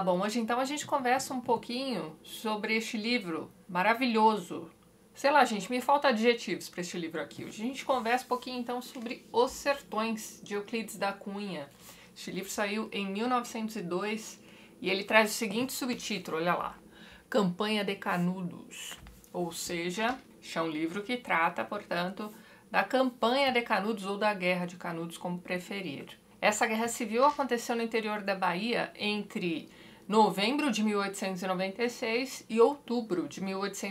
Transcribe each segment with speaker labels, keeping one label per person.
Speaker 1: bom, hoje então a gente conversa um pouquinho sobre este livro maravilhoso. Sei lá, gente, me falta adjetivos para este livro aqui. Hoje a gente conversa um pouquinho então sobre Os Sertões, de Euclides da Cunha. Este livro saiu em 1902 e ele traz o seguinte subtítulo, olha lá: Campanha de Canudos. Ou seja, é um livro que trata, portanto, da campanha de Canudos ou da Guerra de Canudos, como preferir. Essa guerra civil aconteceu no interior da Bahia entre novembro de 1896 e outubro de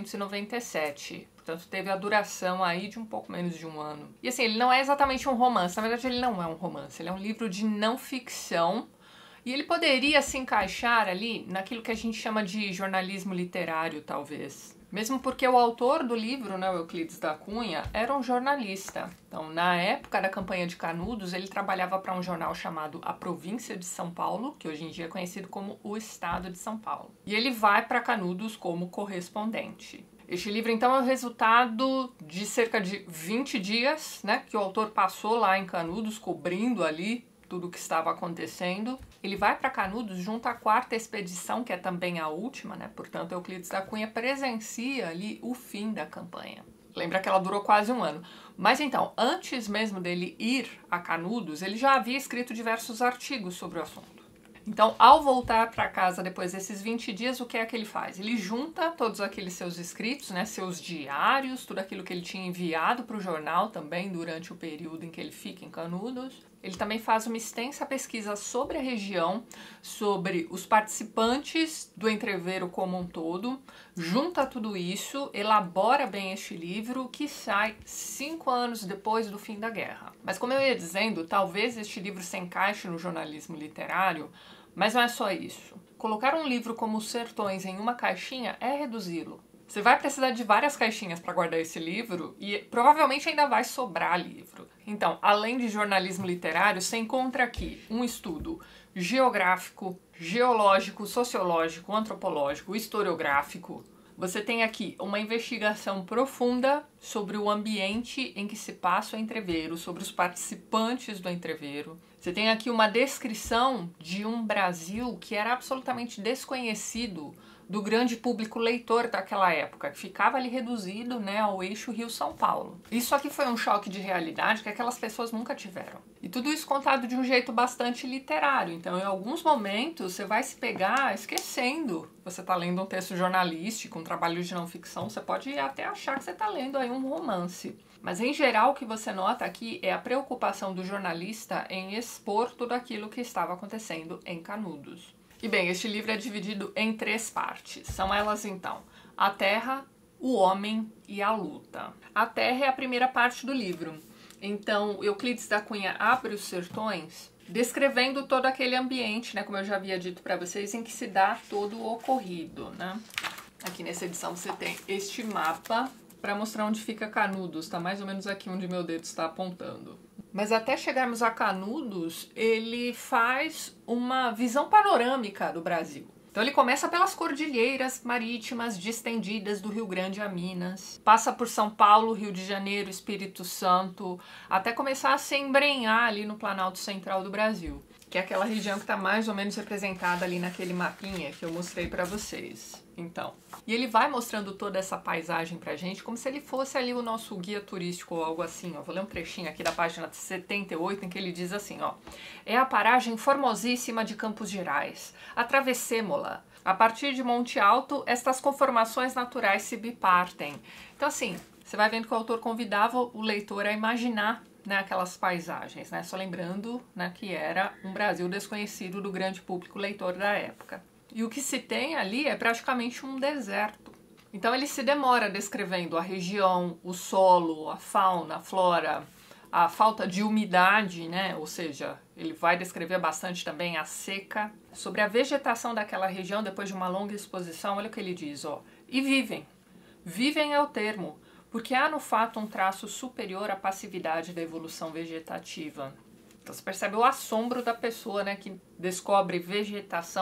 Speaker 1: 1897. Portanto, teve a duração aí de um pouco menos de um ano. E assim, ele não é exatamente um romance. Na verdade, ele não é um romance. Ele é um livro de não ficção. E ele poderia se encaixar ali naquilo que a gente chama de jornalismo literário, talvez. Mesmo porque o autor do livro, né, o Euclides da Cunha, era um jornalista. Então, na época da campanha de Canudos, ele trabalhava para um jornal chamado A Província de São Paulo, que hoje em dia é conhecido como O Estado de São Paulo. E ele vai para Canudos como correspondente. Este livro, então, é o resultado de cerca de 20 dias, né, que o autor passou lá em Canudos, cobrindo ali tudo o que estava acontecendo. Ele vai para Canudos junto à quarta expedição, que é também a última, né? Portanto, Euclides da Cunha presencia ali o fim da campanha. Lembra que ela durou quase um ano. Mas então, antes mesmo dele ir a Canudos, ele já havia escrito diversos artigos sobre o assunto. Então, ao voltar para casa depois desses 20 dias, o que é que ele faz? Ele junta todos aqueles seus escritos, né, seus diários, tudo aquilo que ele tinha enviado para o jornal também durante o período em que ele fica em Canudos. Ele também faz uma extensa pesquisa sobre a região, sobre os participantes do entrevero como um todo, junta tudo isso, elabora bem este livro, que sai 5 anos depois do fim da guerra. Mas como eu ia dizendo, talvez este livro se encaixe no jornalismo literário, mas não é só isso. Colocar um livro como Os Sertões em uma caixinha é reduzi-lo. Você vai precisar de várias caixinhas para guardar esse livro e provavelmente ainda vai sobrar livro. Então, além de jornalismo literário, você encontra aqui um estudo geográfico, geológico, sociológico, antropológico, historiográfico. Você tem aqui uma investigação profunda sobre o ambiente em que se passa o entrevero, sobre os participantes do entrevero. Você tem aqui uma descrição de um Brasil que era absolutamente desconhecido do grande público leitor daquela época, que ficava ali reduzido, né, ao eixo Rio-São Paulo. Isso aqui foi um choque de realidade que aquelas pessoas nunca tiveram. E tudo isso contado de um jeito bastante literário. Então, em alguns momentos, você vai se pegar esquecendo. Você está lendo um texto jornalístico, um trabalho de não ficção, você pode até achar que você está lendo aí um romance. Mas, em geral, o que você nota aqui é a preocupação do jornalista em expor tudo aquilo que estava acontecendo em Canudos. E bem, este livro é dividido em 3 partes. São elas, então, a terra, o homem e a luta. A terra é a primeira parte do livro. Então, Euclides da Cunha abre Os Sertões descrevendo todo aquele ambiente, né, como eu já havia dito para vocês, em que se dá todo o ocorrido, né? Aqui nessa edição você tem este mapa para mostrar onde fica Canudos. Está mais ou menos aqui onde meu dedo está apontando. Mas até chegarmos a Canudos, ele faz uma visão panorâmica do Brasil. Então ele começa pelas cordilheiras marítimas distendidas do Rio Grande a Minas, passa por São Paulo, Rio de Janeiro, Espírito Santo, até começar a se embrenhar ali no Planalto Central do Brasil, que é aquela região que está mais ou menos representada ali naquele mapinha que eu mostrei para vocês. Então, e ele vai mostrando toda essa paisagem pra gente como se ele fosse ali o nosso guia turístico ou algo assim, ó. Vou ler um trechinho aqui da página 78 em que ele diz assim, ó: é a paragem formosíssima de Campos Gerais. Atravessemo-la. A partir de Monte Alto, estas conformações naturais se bipartem. Então, assim, você vai vendo que o autor convidava o leitor a imaginar, né, aquelas paisagens, né? Só lembrando, né, que era um Brasil desconhecido do grande público leitor da época. E o que se tem ali é praticamente um deserto. Então ele se demora descrevendo a região, o solo, a fauna, a flora, a falta de umidade, né? Ou seja, ele vai descrever bastante também a seca. Sobre a vegetação daquela região, depois de uma longa exposição, olha o que ele diz, ó: e vivem. Vivem é o termo, porque há no fato um traço superior à passividade da evolução vegetativa. Então você percebe o assombro da pessoa, né, que descobre vegetação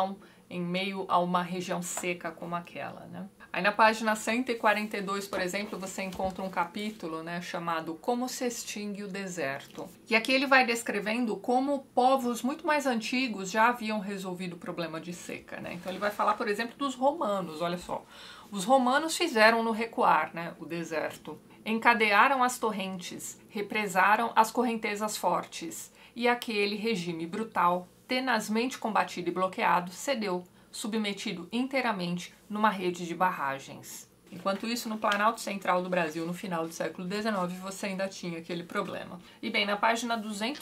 Speaker 1: em meio a uma região seca como aquela, né? Aí na página 142, por exemplo, você encontra um capítulo, né, chamado Como se extingue o deserto. E aqui ele vai descrevendo como povos muito mais antigos já haviam resolvido o problema de seca, né? Então ele vai falar, por exemplo, dos romanos, olha só. Os romanos fizeram-no recuar, né, o deserto. Encadearam as torrentes, represaram as correntezas fortes, e aquele regime brutal, tenazmente combatido e bloqueado, cedeu, submetido inteiramente numa rede de barragens. Enquanto isso, no Planalto Central do Brasil, no final do século XIX, você ainda tinha aquele problema. E bem, na página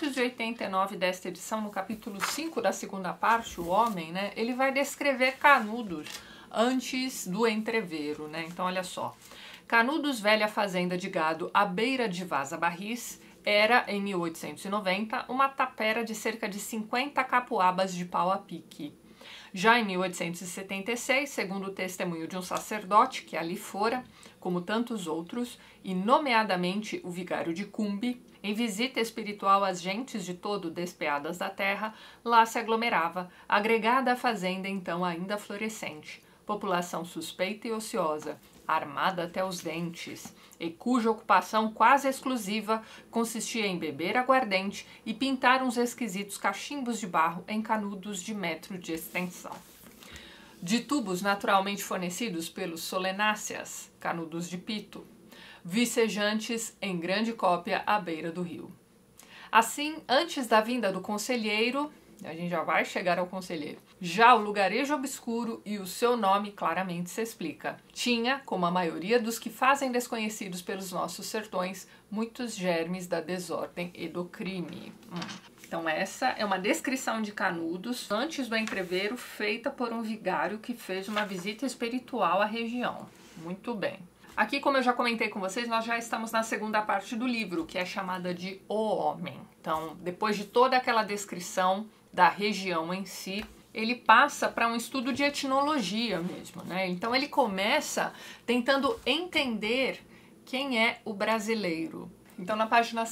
Speaker 1: 289 desta edição, no capítulo 5 da segunda parte, o homem, né, ele vai descrever Canudos antes do entrevero, né? Então, olha só. Canudos, velha fazenda de gado à beira de Vaza Barris, era, em 1890, uma tapera de cerca de 50 capuabas de pau a pique. Já em 1876, segundo o testemunho de um sacerdote que ali fora, como tantos outros, e nomeadamente o vigário de Cumbe, em visita espiritual às gentes de todo despeadas da terra, lá se aglomerava, agregada à fazenda então ainda florescente, população suspeita e ociosa, armada até os dentes, e cuja ocupação quase exclusiva consistia em beber aguardente e pintar uns esquisitos cachimbos de barro em canudos de metro de extensão. De tubos naturalmente fornecidos pelos solenáceas, canudos de pito, vicejantes em grande cópia à beira do rio. Assim, antes da vinda do conselheiro, a gente já vai chegar ao conselheiro, já o lugarejo obscuro e o seu nome claramente se explica. Tinha, como a maioria dos que fazem desconhecidos pelos nossos sertões, muitos germes da desordem e do crime. Então essa é uma descrição de Canudos antes do entrevero, feita por um vigário que fez uma visita espiritual à região. Muito bem. Aqui, como eu já comentei com vocês, nós já estamos na segunda parte do livro, que é chamada de O Homem. Então, depois de toda aquela descrição da região em si, ele passa para um estudo de etnologia mesmo, né? Então ele começa tentando entender quem é o brasileiro. Então na página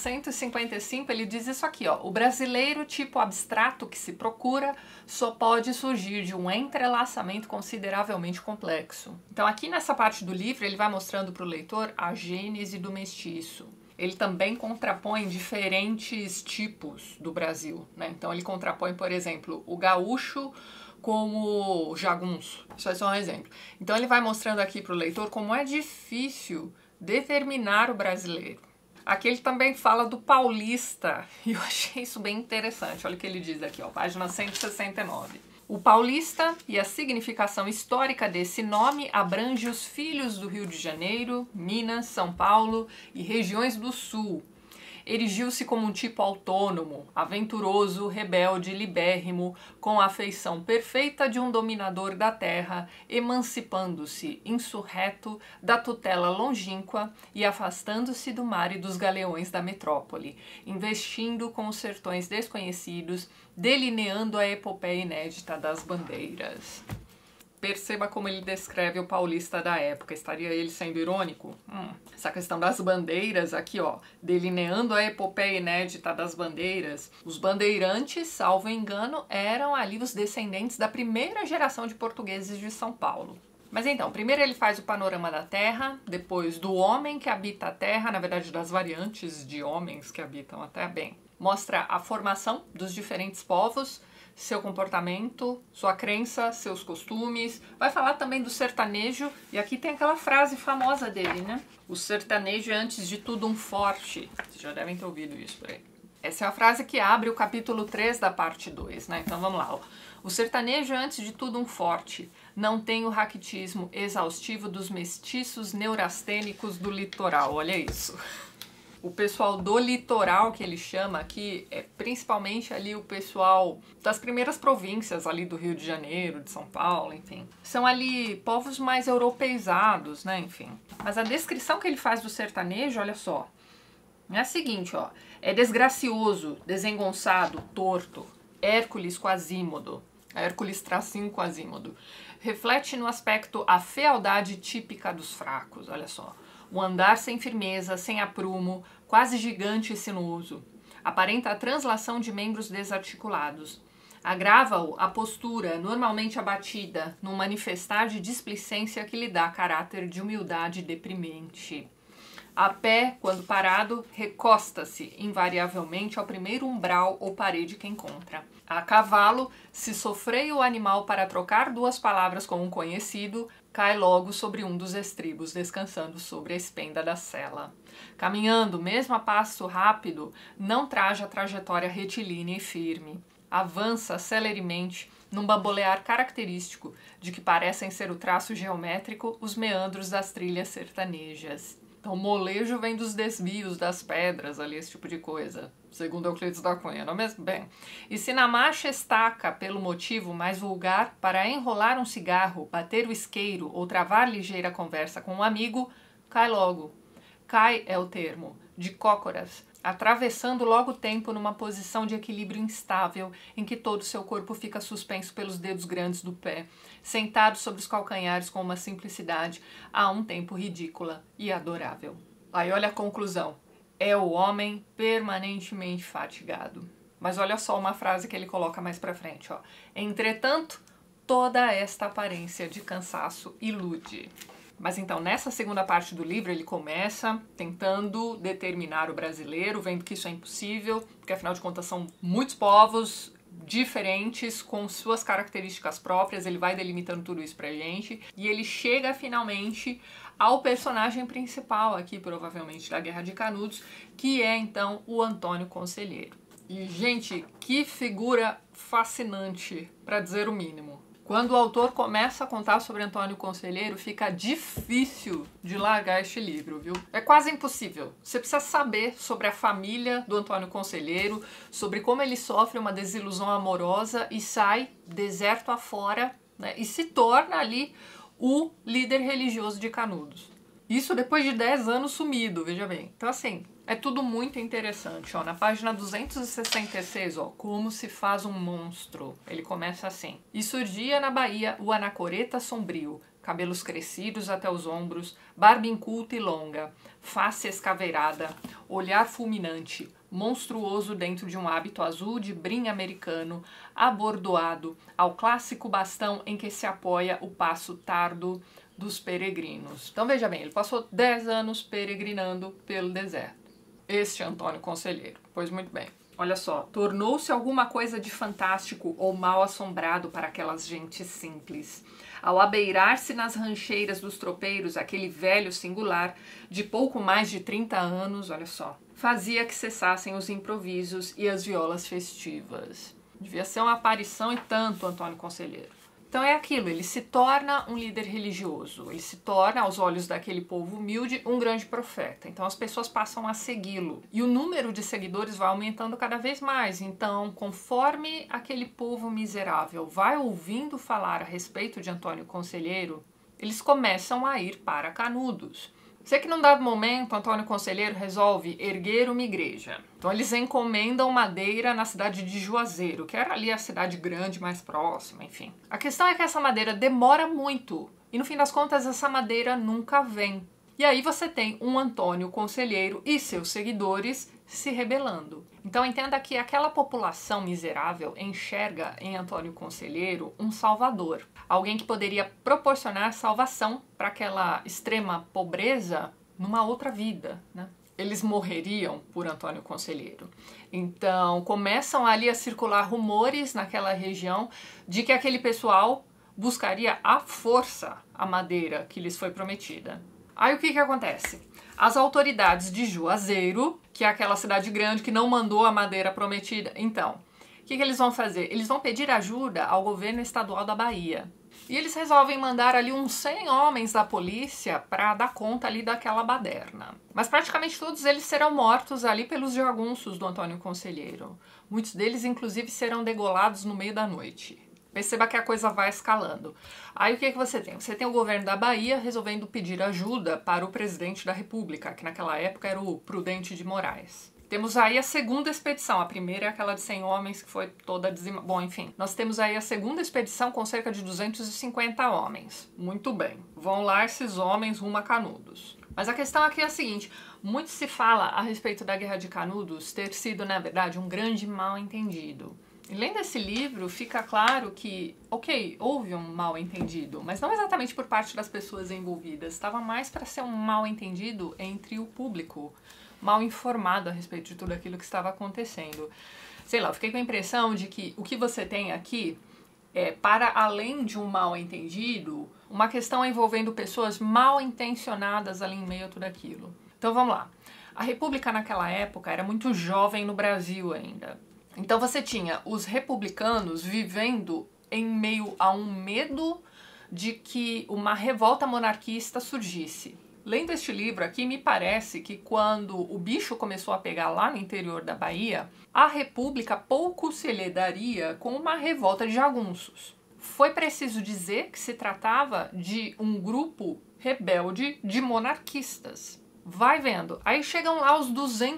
Speaker 1: 155 ele diz isso aqui, ó: o brasileiro, tipo abstrato que se procura, só pode surgir de um entrelaçamento consideravelmente complexo. Então aqui nessa parte do livro ele vai mostrando para o leitor a gênese do mestiço. Ele também contrapõe diferentes tipos do Brasil, né? Então ele contrapõe, por exemplo, o gaúcho como o jagunço. Isso é só um exemplo. Então ele vai mostrando aqui para o leitor como é difícil determinar o brasileiro. Aqui ele também fala do paulista, e eu achei isso bem interessante. Olha o que ele diz aqui, ó, página 169. O paulista e a significação histórica desse nome abrange os filhos do Rio de Janeiro, Minas, São Paulo e regiões do Sul. Erigiu-se como um tipo autônomo, aventuroso, rebelde, libérrimo, com a afeição perfeita de um dominador da terra, emancipando-se insurreto da tutela longínqua e afastando-se do mar e dos galeões da metrópole, investindo com os sertões desconhecidos, delineando a epopeia inédita das bandeiras. Perceba como ele descreve o paulista da época. Estaria ele sendo irônico? Essa questão das bandeiras aqui, ó, delineando a epopeia inédita das bandeiras. Os bandeirantes, salvo engano, eram ali os descendentes da primeira geração de portugueses de São Paulo. Mas então, primeiro ele faz o panorama da terra, depois do homem que habita a terra, na verdade das variantes de homens que habitam a terra, bem, mostra a formação dos diferentes povos, seu comportamento, sua crença, seus costumes. Vai falar também do sertanejo, e aqui tem aquela frase famosa dele, né? O sertanejo é antes de tudo um forte. Vocês já devem ter ouvido isso por aí. Essa é a frase que abre o capítulo 3 da parte 2, né? Então vamos lá. O sertanejo é antes de tudo um forte. Não tem o raquitismo exaustivo dos mestiços neurastênicos do litoral. Olha isso. O pessoal do litoral, que ele chama aqui, é principalmente ali o pessoal das primeiras províncias ali do Rio de Janeiro, de São Paulo, enfim. São ali povos mais europeizados, né, enfim. Mas a descrição que ele faz do sertanejo, olha só, é a seguinte, ó. É desgracioso, desengonçado, torto, Hércules Quasímodo, Hércules tracinho Quasímodo. Reflete no aspecto a fealdade típica dos fracos, olha só. O andar sem firmeza, sem aprumo, quase gigante e sinuoso. Aparenta a translação de membros desarticulados. Agrava-o a postura, normalmente abatida, num manifestar de displicência que lhe dá caráter de humildade deprimente. A pé, quando parado, recosta-se invariavelmente ao primeiro umbral ou parede que encontra. A cavalo, se sofreia o animal para trocar 2 palavras com um conhecido, cai logo sobre um dos estribos, descansando sobre a espenda da sela. Caminhando, mesmo a passo rápido, não traja a trajetória retilínea e firme. Avança celeremente, num bambolear característico, de que parecem ser o traço geométrico os meandros das trilhas sertanejas. Então, o molejo vem dos desvios das pedras ali, esse tipo de coisa, segundo Euclides da Cunha, não é mesmo? Bem, e se na marcha estaca pelo motivo mais vulgar para enrolar um cigarro, bater o isqueiro ou travar ligeira conversa com um amigo, cai logo. Cai é o termo, de cócoras, atravessando logo o tempo numa posição de equilíbrio instável, em que todo o seu corpo fica suspenso pelos dedos grandes do pé, sentado sobre os calcanhares com uma simplicidade a um tempo ridícula e adorável. Aí olha a conclusão. É o homem permanentemente fatigado. Mas olha só uma frase que ele coloca mais pra frente, ó. Entretanto, toda esta aparência de cansaço ilude. Mas então, nessa segunda parte do livro, ele começa tentando determinar o brasileiro, vendo que isso é impossível, porque afinal de contas são muitos povos diferentes, com suas características próprias, ele vai delimitando tudo isso pra gente, e ele chega finalmente ao personagem principal aqui, provavelmente, da Guerra de Canudos, que é então o Antônio Conselheiro. E, gente, que figura fascinante, pra dizer o mínimo. Quando o autor começa a contar sobre Antônio Conselheiro, fica difícil de largar este livro, viu? É quase impossível. Você precisa saber sobre a família do Antônio Conselheiro, sobre como ele sofre uma desilusão amorosa e sai deserto afora, né? E se torna ali o líder religioso de Canudos. Isso depois de 10 anos sumido, veja bem. Então, assim, é tudo muito interessante, ó. Na página 266, ó, como se faz um monstro. Ele começa assim. E surgia na Bahia o anacoreta sombrio, cabelos crescidos até os ombros, barba inculta e longa, face escaveirada, olhar fulminante, monstruoso dentro de um hábito azul de brim americano, abordoado ao clássico bastão em que se apoia o passo tardo dos peregrinos. Então veja bem, ele passou 10 anos peregrinando pelo deserto. Este Antônio Conselheiro. Pois muito bem. Olha só, tornou-se alguma coisa de fantástico ou mal assombrado para aquelas gentes simples. Ao abeirar-se nas rancheiras dos tropeiros, aquele velho singular, de pouco mais de 30 anos, olha só, fazia que cessassem os improvisos e as violas festivas. Devia ser uma aparição e tanto, Antônio Conselheiro. Então é aquilo, ele se torna um líder religioso, ele se torna, aos olhos daquele povo humilde, um grande profeta. Então as pessoas passam a segui-lo. E o número de seguidores vai aumentando cada vez mais. Então, conforme aquele povo miserável vai ouvindo falar a respeito de Antônio Conselheiro, eles começam a ir para Canudos. Sei que num dado momento, Antônio Conselheiro resolve erguer uma igreja. Então eles encomendam madeira na cidade de Juazeiro, que era ali a cidade grande mais próxima, enfim. A questão é que essa madeira demora muito e no fim das contas essa madeira nunca vem. E aí você tem um Antônio Conselheiro e seus seguidores se rebelando. Então entenda que aquela população miserável enxerga em Antônio Conselheiro um salvador. Alguém que poderia proporcionar salvação para aquela extrema pobreza numa outra vida, né? Eles morreriam por Antônio Conselheiro. Então começam ali a circular rumores naquela região de que aquele pessoal buscaria à força a madeira que lhes foi prometida. Aí o que acontece? As autoridades de Juazeiro, que é aquela cidade grande que não mandou a madeira prometida, então, o que eles vão fazer? Eles vão pedir ajuda ao governo estadual da Bahia. E eles resolvem mandar ali uns 100 homens da polícia para dar conta ali daquela baderna. Mas praticamente todos eles serão mortos ali pelos jagunços do Antônio Conselheiro. Muitos deles, inclusive, serão degolados no meio da noite. Perceba que a coisa vai escalando. Aí o que você tem? Você tem o governo da Bahia resolvendo pedir ajuda para o presidente da República, que naquela época era o Prudente de Moraes. Temos aí a segunda expedição. A primeira é aquela de 100 homens que foi toda dizimada. Bom, enfim. Nós temos aí a segunda expedição com cerca de 250 homens. Muito bem. Vão lá esses homens rumo a Canudos. Mas a questão aqui é a seguinte. Muito se fala a respeito da Guerra de Canudos ter sido, na verdade, um grande mal-entendido. E lendo esse livro, fica claro que, ok, houve um mal-entendido, mas não exatamente por parte das pessoas envolvidas, estava mais para ser um mal-entendido entre o público, mal informado a respeito de tudo aquilo que estava acontecendo. Sei lá, eu fiquei com a impressão de que o que você tem aqui é, para além de um mal-entendido, uma questão envolvendo pessoas mal-intencionadas ali em meio a tudo aquilo. Então vamos lá. A República naquela época era muito jovem no Brasil ainda. Então você tinha os republicanos vivendo em meio a um medo de que uma revolta monarquista surgisse. Lendo este livro aqui, me parece que quando o bicho começou a pegar lá no interior da Bahia, a República pouco se lhe daria com uma revolta de jagunços. Foi preciso dizer que se tratava de um grupo rebelde de monarquistas. Vai vendo. Aí chegam lá os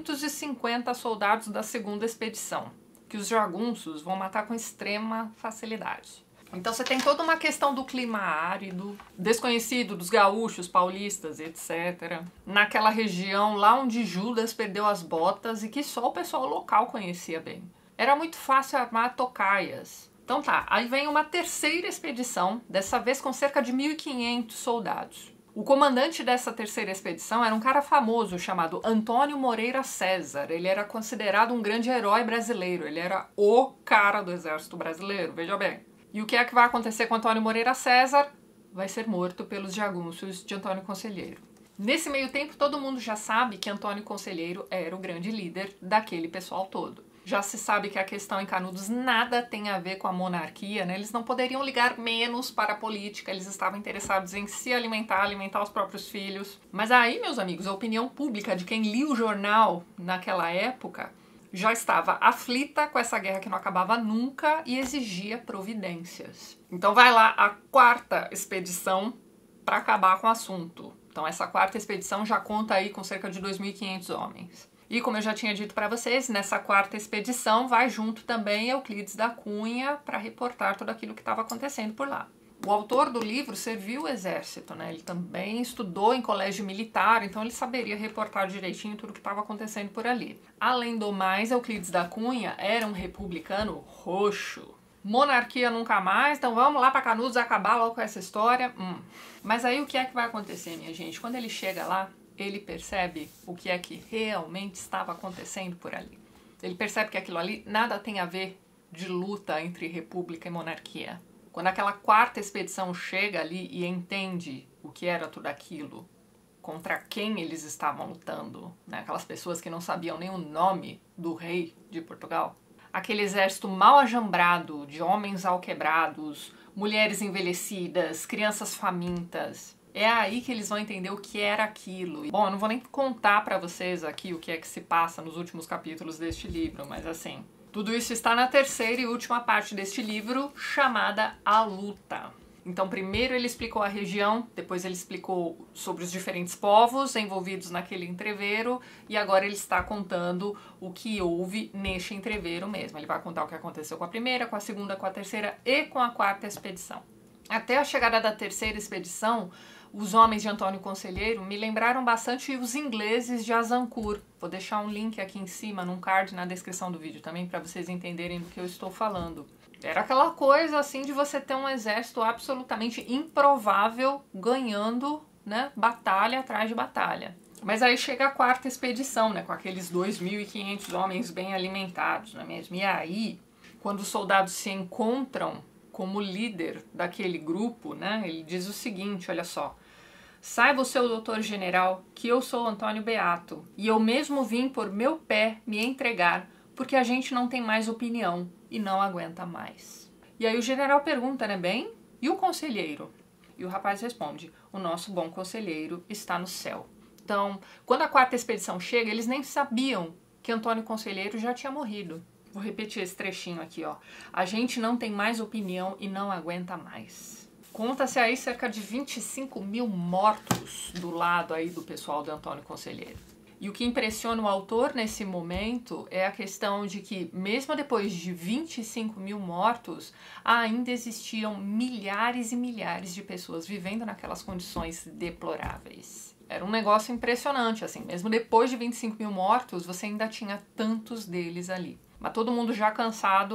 Speaker 1: 250 soldados da segunda expedição, que os jagunços vão matar com extrema facilidade. Então você tem toda uma questão do clima árido, desconhecido dos gaúchos, paulistas, etc. Naquela região lá onde Judas perdeu as botas e que só o pessoal local conhecia bem. Era muito fácil armar tocaias. Então tá, aí vem uma terceira expedição, dessa vez com cerca de 1.500 soldados. O comandante dessa terceira expedição era um cara famoso chamado Antônio Moreira César. Ele era considerado um grande herói brasileiro, ele era o cara do exército brasileiro, veja bem. E o que é que vai acontecer com Antônio Moreira César? Vai ser morto pelos jagunços de Antônio Conselheiro. Nesse meio tempo, todo mundo já sabe que Antônio Conselheiro era o grande líder daquele pessoal todo. Já se sabe que a questão em Canudos nada tem a ver com a monarquia, né? Eles não poderiam ligar menos para a política, eles estavam interessados em se alimentar, alimentar os próprios filhos. Mas aí, meus amigos, a opinião pública de quem lia o jornal naquela época já estava aflita com essa guerra que não acabava nunca e exigia providências. Então vai lá a quarta expedição para acabar com o assunto. Então essa quarta expedição já conta aí com cerca de 2.500 homens. E como eu já tinha dito para vocês, nessa quarta expedição vai junto também Euclides da Cunha para reportar tudo aquilo que estava acontecendo por lá. O autor do livro serviu o exército, né? Ele também estudou em colégio militar, então ele saberia reportar direitinho tudo o que estava acontecendo por ali. Além do mais, Euclides da Cunha era um republicano roxo. Monarquia nunca mais, então vamos lá para Canudos acabar logo com essa história. Mas aí o que é que vai acontecer, minha gente? Quando ele chega lá, ele percebe o que é que realmente estava acontecendo por ali. Ele percebe que aquilo ali nada tem a ver de luta entre república e monarquia. Quando aquela quarta expedição chega ali e entende o que era tudo aquilo, contra quem eles estavam lutando, né? Aquelas pessoas que não sabiam nem o nome do rei de Portugal, aquele exército mal ajambrado de homens alquebrados, mulheres envelhecidas, crianças famintas, é aí que eles vão entender o que era aquilo. Bom, eu não vou nem contar pra vocês aqui o que é que se passa nos últimos capítulos deste livro, mas assim, tudo isso está na terceira e última parte deste livro, chamada A Luta. Então, primeiro ele explicou a região, depois ele explicou sobre os diferentes povos envolvidos naquele entrevero, e agora ele está contando o que houve neste entrevero mesmo. Ele vai contar o que aconteceu com a primeira, com a segunda, com a terceira e com a quarta expedição. Até a chegada da terceira expedição, os homens de Antônio Conselheiro me lembraram bastante os ingleses de Azincourt. Vou deixar um link aqui em cima, num card na descrição do vídeo também, para vocês entenderem do que eu estou falando. Era aquela coisa assim de você ter um exército absolutamente improvável ganhando, né, batalha atrás de batalha. Mas aí chega a quarta expedição, né, com aqueles 2.500 homens bem alimentados, não é mesmo? E aí, quando os soldados se encontram como líder daquele grupo, né, ele diz o seguinte, olha só: saiba o seu doutor general que eu sou Antônio Beato e eu mesmo vim por meu pé me entregar porque a gente não tem mais opinião e não aguenta mais. E aí o general pergunta, né, bem, e o conselheiro? E o rapaz responde: o nosso bom conselheiro está no céu. Então, quando a quarta expedição chega, eles nem sabiam que Antônio Conselheiro já tinha morrido. Vou repetir esse trechinho aqui, ó. A gente não tem mais opinião e não aguenta mais. Conta-se aí cerca de 25.000 mortos do lado aí do pessoal do Antônio Conselheiro. E o que impressiona o autor nesse momento é a questão de que, mesmo depois de 25.000 mortos, ainda existiam milhares e milhares de pessoas vivendo naquelas condições deploráveis. Era um negócio impressionante, assim. Mesmo depois de 25.000 mortos, você ainda tinha tantos deles ali. Mas todo mundo já cansado,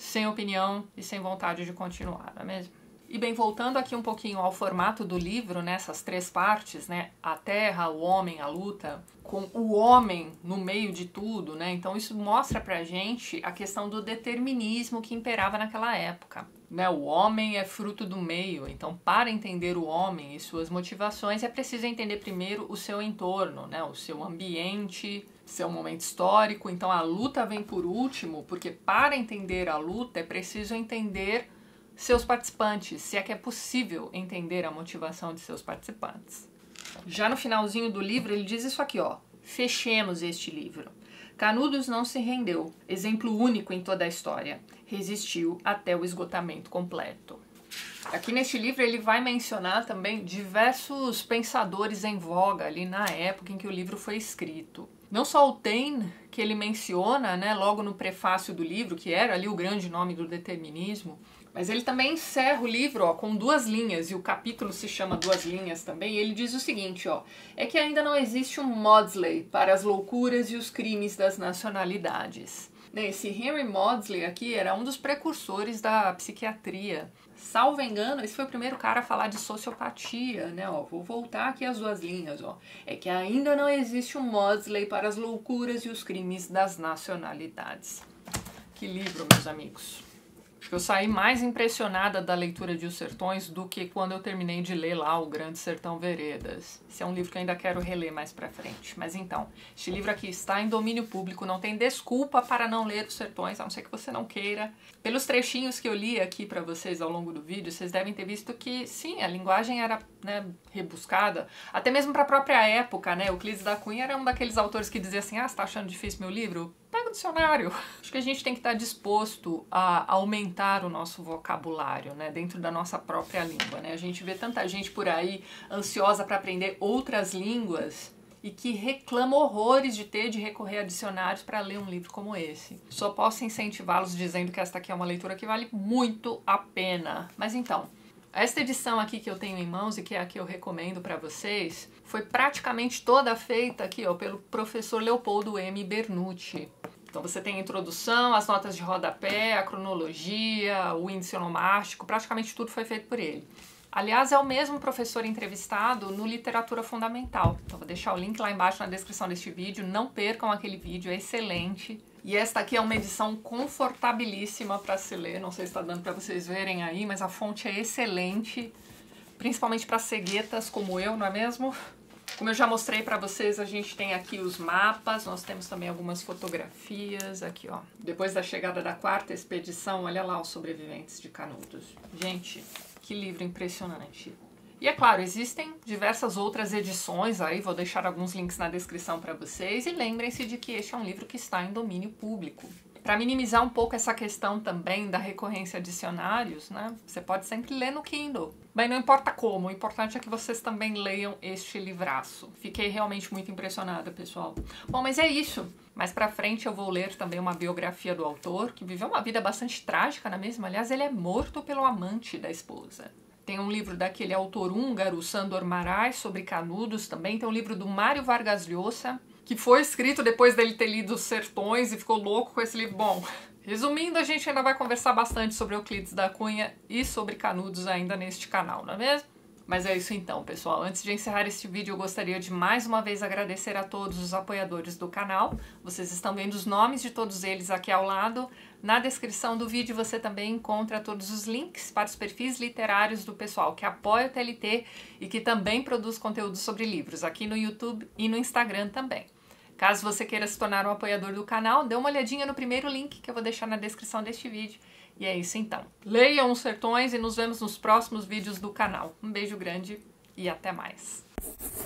Speaker 1: sem opinião e sem vontade de continuar, não é mesmo? E bem, voltando aqui um pouquinho ao formato do livro, nessas 3 partes, né? A terra, o homem, a luta, com o homem no meio de tudo, né? Então isso mostra pra gente a questão do determinismo que imperava naquela época, né? O homem é fruto do meio, então para entender o homem e suas motivações é preciso entender primeiro o seu entorno, né? O seu ambiente, seu momento histórico. Então a luta vem por último, porque para entender a luta é preciso entender seus participantes, se é que é possível entender a motivação de seus participantes. Já no finalzinho do livro ele diz isso aqui, ó: fechemos este livro. Canudos não se rendeu, exemplo único em toda a história, resistiu até o esgotamento completo. Aqui neste livro ele vai mencionar também diversos pensadores em voga ali na época em que o livro foi escrito. Não só o Taine, que ele menciona, né, logo no prefácio do livro, que era ali o grande nome do determinismo, mas ele também encerra o livro, ó, com 2 linhas, e o capítulo se chama 2 linhas também, e ele diz o seguinte, ó: é que ainda não existe um Maudsley para as loucuras e os crimes das nacionalidades. Esse Henry Maudsley aqui era um dos precursores da psiquiatria. Salvo engano, esse foi o primeiro cara a falar de sociopatia, né? Ó, vou voltar aqui as 2 linhas, ó. É que ainda não existe um Maudsley para as loucuras e os crimes das nacionalidades. Que livro, meus amigos. Acho que eu saí mais impressionada da leitura de Os Sertões do que quando eu terminei de ler lá O Grande Sertão Veredas. Esse é um livro que eu ainda quero reler mais pra frente. Mas então, este livro aqui está em domínio público, não tem desculpa para não ler Os Sertões, a não ser que você não queira. Pelos trechinhos que eu li aqui pra vocês ao longo do vídeo, vocês devem ter visto que, sim, a linguagem era, né, rebuscada, até mesmo pra própria época, né? Euclides da Cunha era um daqueles autores que dizia assim: ah, você tá achando difícil meu livro? Pega o dicionário. Acho que a gente tem que estar disposto a aumentar o nosso vocabulário, né, dentro da nossa própria língua, né? A gente vê tanta gente por aí ansiosa para aprender outras línguas e que reclama horrores de recorrer a dicionários para ler um livro como esse. Só posso incentivá-los dizendo que esta aqui é uma leitura que vale muito a pena. Mas então, esta edição aqui que eu tenho em mãos e que é a que eu recomendo para vocês, foi praticamente toda feita aqui, ó, pelo professor Leopoldo M. Bernucci. Então você tem a introdução, as notas de rodapé, a cronologia, o índice onomástico, praticamente tudo foi feito por ele. Aliás, é o mesmo professor entrevistado no Literatura Fundamental. Então vou deixar o link lá embaixo na descrição deste vídeo, não percam aquele vídeo, é excelente. E esta aqui é uma edição confortabilíssima para se ler, não sei se está dando para vocês verem aí, mas a fonte é excelente, principalmente para ceguetas como eu, não é mesmo? Como eu já mostrei para vocês, a gente tem aqui os mapas, nós temos também algumas fotografias, aqui ó. Depois da chegada da 4ª expedição, olha lá os sobreviventes de Canudos. Gente, que livro impressionante. E é claro, existem diversas outras edições aí, vou deixar alguns links na descrição para vocês, e lembrem-se de que este é um livro que está em domínio público. Para minimizar um pouco essa questão também da recorrência a dicionários, né? Você pode sempre ler no Kindle. Bem, não importa como, o importante é que vocês também leiam este livraço. Fiquei realmente muito impressionada, pessoal. Bom, mas é isso. Mais pra frente eu vou ler também uma biografia do autor, que viveu uma vida bastante trágica, não é mesmo? Aliás, ele é morto pelo amante da esposa. Tem um livro daquele autor húngaro, Sándor Márai, sobre Canudos também. Tem um livro do Mário Vargas Llosa, que foi escrito depois dele ter lido Os Sertões e ficou louco com esse livro. Bom, resumindo, a gente ainda vai conversar bastante sobre Euclides da Cunha e sobre Canudos ainda neste canal, não é mesmo? Mas é isso então, pessoal. Antes de encerrar este vídeo, eu gostaria de mais uma vez agradecer a todos os apoiadores do canal. Vocês estão vendo os nomes de todos eles aqui ao lado. Na descrição do vídeo você também encontra todos os links para os perfis literários do pessoal que apoia o TLT e que também produz conteúdo sobre livros, aqui no YouTube e no Instagram também. Caso você queira se tornar um apoiador do canal, dê uma olhadinha no primeiro link que eu vou deixar na descrição deste vídeo. E é isso então. Leiam Os Sertões e nos vemos nos próximos vídeos do canal. Um beijo grande e até mais.